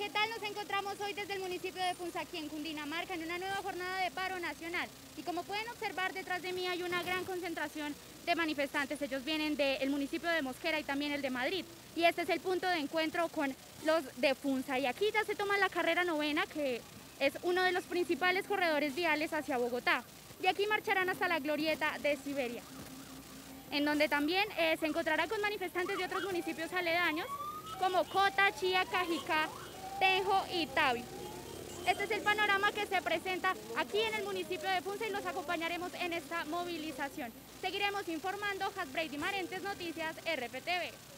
¿qué tal? Nos encontramos hoy desde el municipio de Funza, aquí en Cundinamarca, en una nueva jornada de paro nacional. Y como pueden observar, detrás de mí hay una gran concentración de manifestantes. Ellos vienen del municipio de Mosquera y también el de Madrid. Y este es el punto de encuentro con los de Funza. Y aquí ya se toma la carrera novena, que es uno de los principales corredores viales hacia Bogotá. De aquí marcharán hasta la glorieta de Siberia, en donde también se encontrará con manifestantes de otros municipios aledaños, como Cota, Chía, Cajicá, Tenjo y Tabi. Este es el panorama que se presenta aquí en el municipio de Funza y los acompañaremos en esta movilización. Seguiremos informando. Hasbrady Marentes, Noticias RPTV.